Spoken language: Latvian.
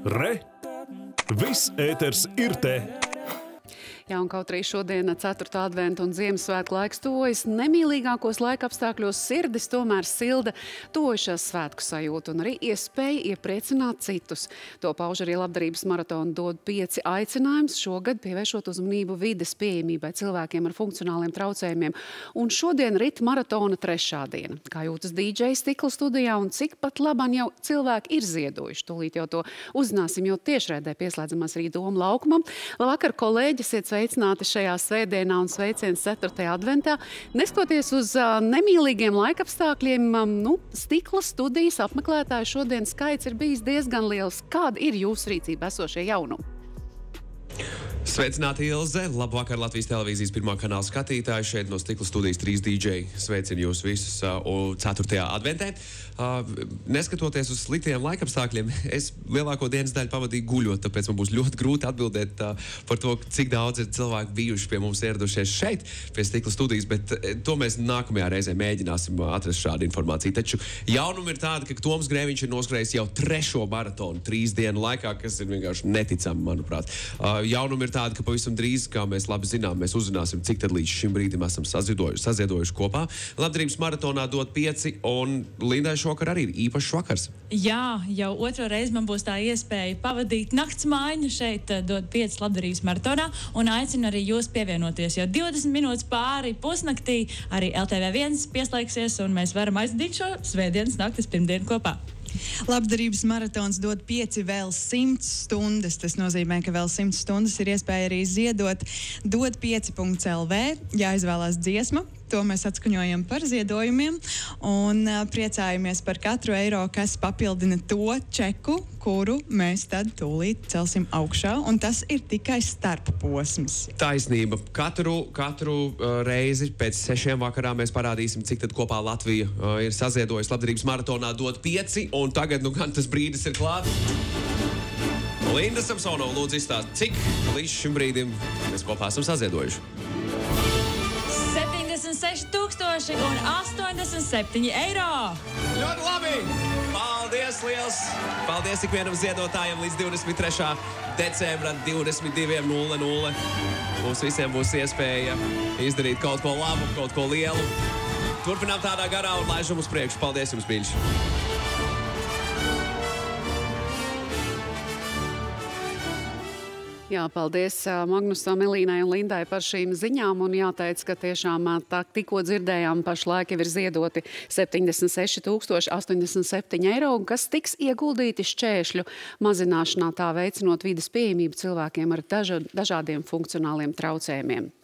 Re! Viss ēters ir te! Jā, un kaut arī šodien 4. adventa un Ziemassvētku laiks tuvojas, nemīlīgākos laika apstākļos sirdis tomēr silda tojušās svētku sajūtu un arī iespēja iepriecināt citus. To pauž arī labdarības maratona Dod 5 aicinājums, šogad pievēršot uzmanību vides pieejamībai cilvēkiem ar funkcionāliem traucējumiem. Un šodien rit maratona 3. diena. Kā jūtas DJ Stikla studijā un cik pat laban jau cilvēki ir ziedojuši. Tūlīt jau to uzzināsim, jo tiešraidē pieslēdzamās arī Doma laukumam. Labvakar, kolēģi, esiet sveicināti šajā svētdienā un sveiciens 4. adventā. Neskatoties uz nemīlīgiem laikapstākļiem, Stikla studijas apmeklētāju šodien skaits ir bijis diezgan liels. Kāda ir jūsu rīcība esošie jaunumi? Sveicināti, Ilze! Labvakar, Latvijas televīzijas 1. kanāla skatītāji. Šeit no Stikla studijas 3 DJ sveicinu jūs visus 4. adventē. Neskatoties uz sliktiem laikapstākļiem, es lielāko dienas daļu pavadīju guļot, tāpēc man būs ļoti grūti atbildēt par to, cik daudz ir cilvēki bijuši pie mums ieradušies šeit, pie Stikla studijas, bet to mēs nākamajā reizē mēģināsim atrast šādu informāciju. Taču jaunumi ir tāda, ka Toms Grēviņš ir noskrējis jau 3. maratonu 3 dienu laikā, kas ir vienkārši neticami, manuprāt. Jaunumi ir tāda, ka pavisam drīz, kā mēs labi zinām, mēs uzzināsim, cik tad līdz šim brīdim esam saziedojuši kopā. Labdarības maratonā Dod 5 un Lindai šokar arī ir īpašs vakars. Jā, jau otro reizi man būs tā iespēja pavadīt nakts maiņu šeit Dod 5 labdarības maratonā un aicinu arī jūs pievienoties, jo 20 minūtes pāri pusnaktī arī LTV1 pieslēgsies un mēs varam aizdīt šo svētdienas naktes pirmdienu kopā. Labdarības maratons Dod 5 vēl 100 stundas. Tas nozīmē, ka vēl 100 stundas ir iespēja arī ziedot. Dod5.lv, jāizvēlās dziesma. To mēs atskaņojam par ziedojumiem un priecājamies par katru eiro, kas papildina to čeku, kuru mēs tad tūlīt celsim augšā, un tas ir tikai starp posms. Taisnība. Katru reizi pēc 6 vakarā mēs parādīsim, cik tad kopā Latvija ir saziedojusi labdarības maratonā Dod 5, un tagad, gan tas brīdis ir klāt. Linda Samsonova, lūdzu izstāst, cik līdz šim brīdim mēs kopā esam saziedojuši. 76,087 eiro! Ļoti labi! Paldies liels! Paldies ikvienam ziedotājam līdz 23. decembra 22:00. Mums visiem būs iespēja izdarīt kaut ko labu, kaut ko lielu. Turpinām tādā garā un laižam uz priekšu. Paldies jums, mīļš! Jā, paldies Magnusam, Elīnai un Lindai par šīm ziņām. Un jāteic, ka tiešām tikko dzirdējām, pašlaik jau ir ziedoti 76,087 eiro, kas tiks ieguldīti šķēršļu mazināšanā, tā veicinot vides pieejamību cilvēkiem ar dažādiem funkcionāliem traucējumiem.